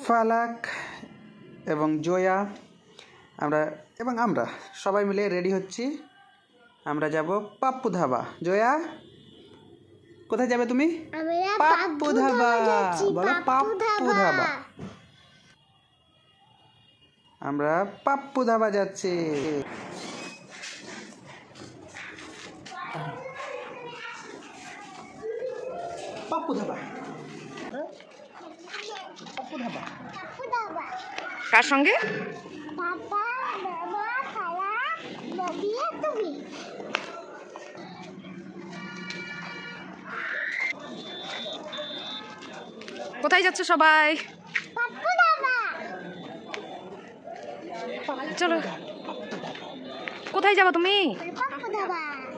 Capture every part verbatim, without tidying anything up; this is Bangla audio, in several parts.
ফালাক এবং জয়া আমরা এবং আমরা সবাই মিলে রেডি হচ্ছি। আমরা যাব পাপ্পু ধাবা। জয়া কোথায় যাবে তুমি? পাপ্পু ধাবা। বলো পাপ্পু ধাবা। আমরা পাপ্পু ধাবা যাচ্ছি। পাপ্পু ধাবা। পাপ্পু ধাবা। কার সঙ্গে? পাপা, মামা, খালা, দাদি আর তুমি। কোথায় যাচ্ছে সবাই? পাপ্পু ধাবা। চলো। কোথায় যাবে তুমি? পাপ্পু ধাবা।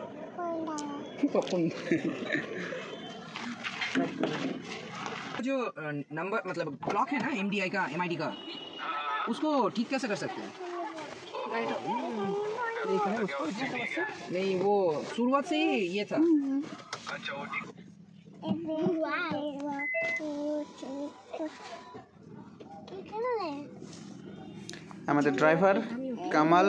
जो नंबर मतलब ब्लॉक है ना एमडीआई का एमआईडी का, उसको ठीक कैसे कर सकते हैं? नहीं वो शुरुआत से ही ये था। আমাদের ড্রাইভার কামাল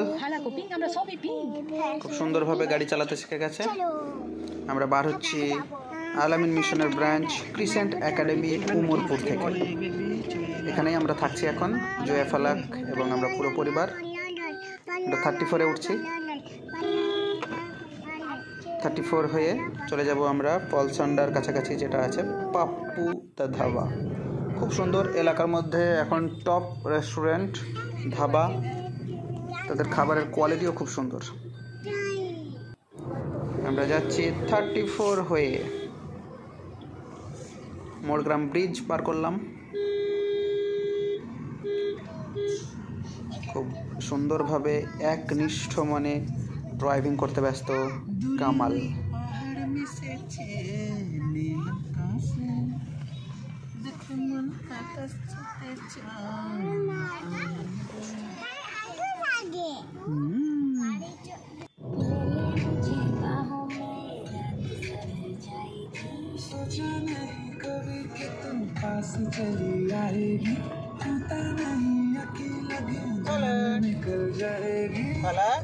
খুব সুন্দরভাবে গাড়ি চালাতে শিখে গেছে। আমরা বার হচ্ছি আলামিন মিশনের ব্রাঞ্চ ক্রিসেন্ট একাডেমি উমরপুর থেকে। এখানেই আমরা থাকছি এখন, জয়া, ফালাক এবং আমরা পুরো পরিবার। আমরা থার্টি ফোরে উঠছি। থার্টি ফোর হয়ে চলে যাব আমরা পলসন্ডার কাছাকাছি যেটা আছে পাপ্পু দ্য ধাবা। খুব সুন্দর এলাকার মধ্যে এখন টপ রেস্টুরেন্ট ধাবা। তাদের খাবারের কোয়ালিটিও খুব সুন্দর। আমরা যাচ্ছি থার্টি ফোর হয়ে। মোড়গ্রাম ব্রিজ পার করলাম। খুব সুন্দরভাবে একনিষ্ঠ মনে ড্রাইভিং করতে ব্যস্ত কামাল। ফালাক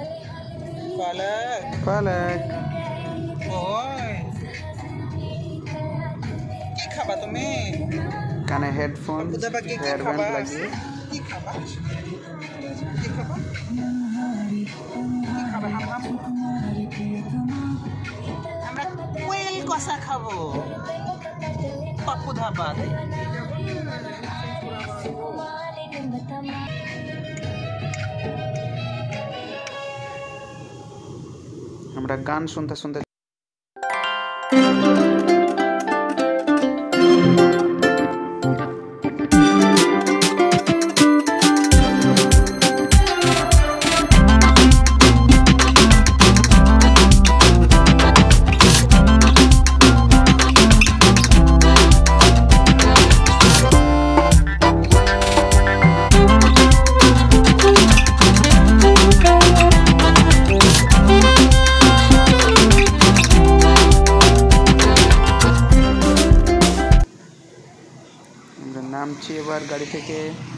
ফালাক ফালাক ওই কি খাবা তুমি? কানে হেডফোন হেয়ারব্যান্ড লাগিয়ে কি খাবা? কি খাবা? কি খাবা? আমরা কোয়েল কষা খাবো পাপ্পু ধাবাতে। আমরা গান শুনতে শুনতে নামছি এবার গাড়ি থেকে।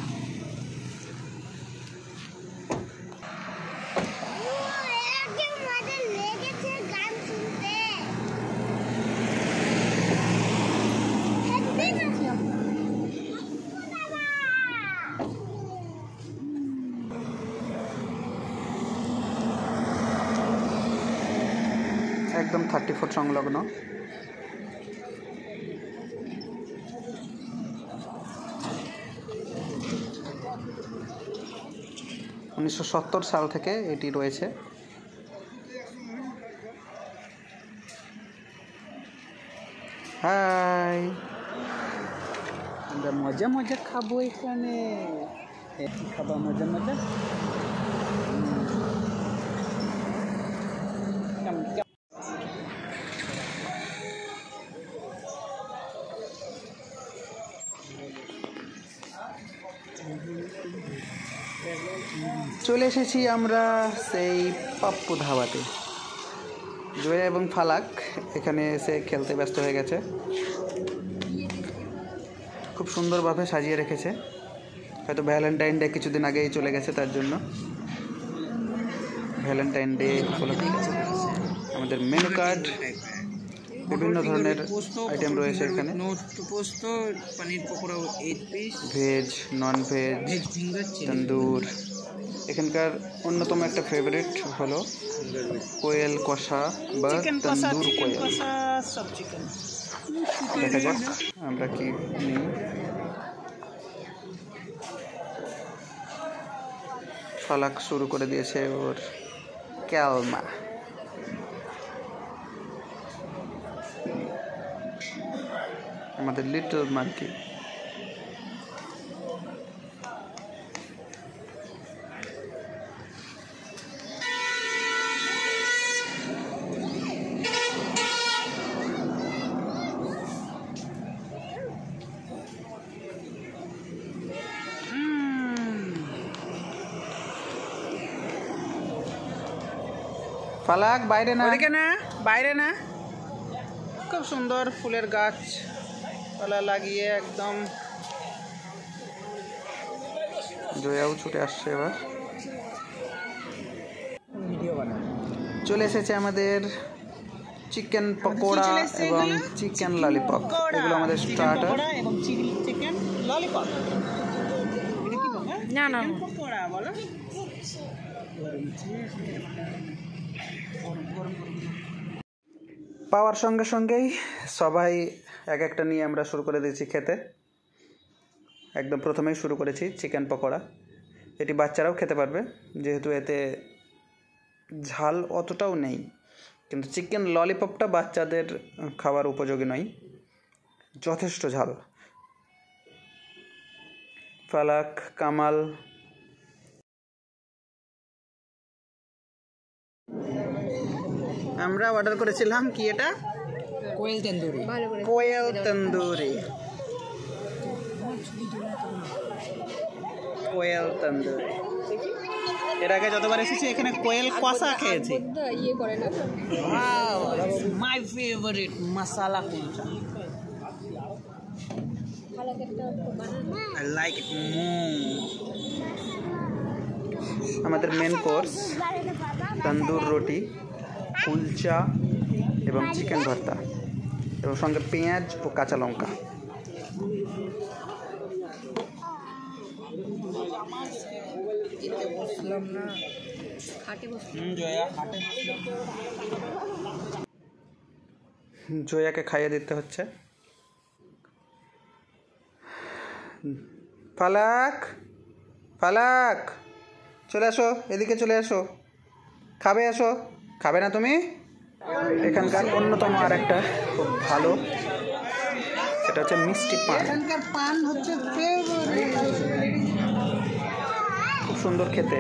একদম থার্টি ফুট সংলগ্ন। উনিশশো সত্তর সাল থেকে এটি রয়েছে। হাই, আমরা মজা মজা খাবো এখানে। কি খাবা মজা মজা? চলে এসেছি আমরা সেই পাপ্পু ধাবাতে। জয়া এবং ফালাক এখানে এসে খেলতে ব্যস্ত হয়ে গেছে। খুব সুন্দরভাবে সাজিয়ে রেখেছে, হয়তো ভ্যালেন্টাইন ডে কিছুদিন আগেই চলে গেছে, তার জন্য ভ্যালেন্টাইন ডে উপলক্ষে আমাদের মেনু কার্ড, বিভিন্ন ধরনের আইটেম রয়েছে এখানে, পোস্ত, paneer pakora eight piece, veg, non veg, veg finger, tandoor. এখানকার অন্যতম একটা ফেভারিট হলো কোয়েল কষা বা তন্দুর কোয়েল। দেখা যাক আমরা কি নিই। ফালাক শুরু করে দিয়েছে ওর ক্যালমা। আমাদের লিটল মার্কি। ফালাক বাইরে না, ওদিকে না, বাইরে না। খুব সুন্দর ফুলের গাছ পালা লাগিয়ে একদম। জয়াও ছুটে আসছে এবার। চলে এসেছে আমাদের চিকেন পকোড়া এবং চিকেন ললিপপ। এগুলো আমাদের স্টার্টার। এবং চিলি চিকেন ললিপপ। না না পকোড়া বলো। পাওয়ার সঙ্গে সঙ্গেই সবাই এক একটা নিয়ে আমরা শুরু করে দিয়েছি খেতে। একদম প্রথমেই শুরু করেছি চিকেন পকোড়া। এটি বাচ্চারাও খেতে পারবে, যেহেতু এতে ঝাল অতটাও নেই। কিন্তু চিকেন ললিপপটা বাচ্চাদের খাওয়ার উপযোগী নয়, যথেষ্ট ঝাল। ফালাক, কামাল, আমরা অর্ডার করেছিলাম কি এটা, কোয়েল তন্দুরি। কোয়েল তন্দুরি। কোয়েল তন্দুরি এর আগে যতবার এসেছি এখানে কোয়েল কষা খেয়েছি। My favourite masala kulcha. I like it more. আমাদের মেন কোর্স তন্দুর রুটি, কুলচা এবং চিকেন ভর্তা, এবং সঙ্গে পেঁয়াজ ও কাঁচা লঙ্কা। জয়াকে খাইয়ে দিতে হচ্ছে। ফালাক, ফালাক চলে আসো, এদিকে চলে আসো, খাবে আসো। খাবে না তুমি? এখানকার অন্যতম আর একটা খুব ভালো, সেটা হচ্ছে মিষ্টি পান। এখানকার পান হচ্ছে ফেভারিট, খুব সুন্দর খেতে।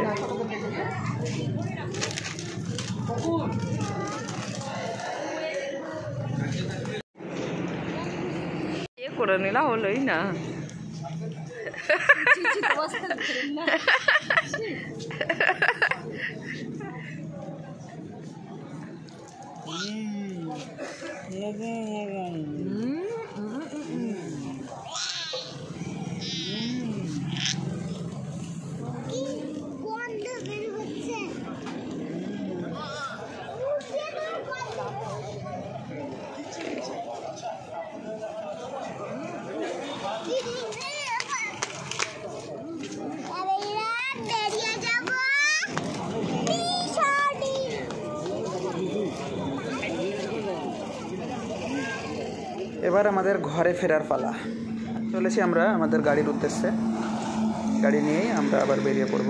এ করে নিলা হলোই না। গন্ধ বের হচ্ছে। বেরিয়ে যাব। এবার আমাদের ঘরে ফেরার পালা। চলেছি আমরা আমাদের গাড়ির উদ্দেশ্যে। গাড়ি নিয়েই আমরা আবার বেরিয়ে পড়ব।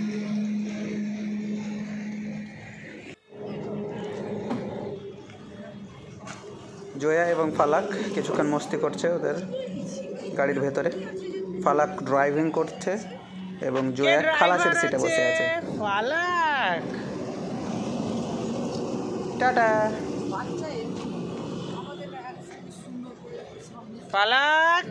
জয়া এবং ফালাক কিছুক্ষণ মস্তি করছে ওদের গাড়ির ভেতরে। ফালাক ড্রাইভিং করছে এবং জয়া খালাসের সিটে বসে আছে। ফালাক টাটা। ফালাক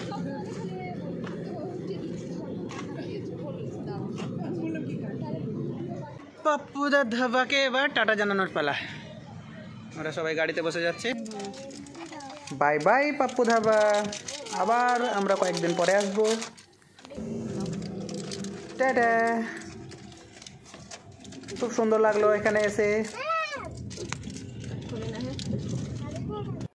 পাপ্পুদার ধাবাকে এবার টাটা জানানোর পালা। আমরা সবাই গাড়িতে বসে যাচ্ছি। Bye bye Pappu dhaba. আবার আমরা কয়েকদিন পরে আসবো। টাটা। খুব সুন্দর লাগলো এখানে এসে।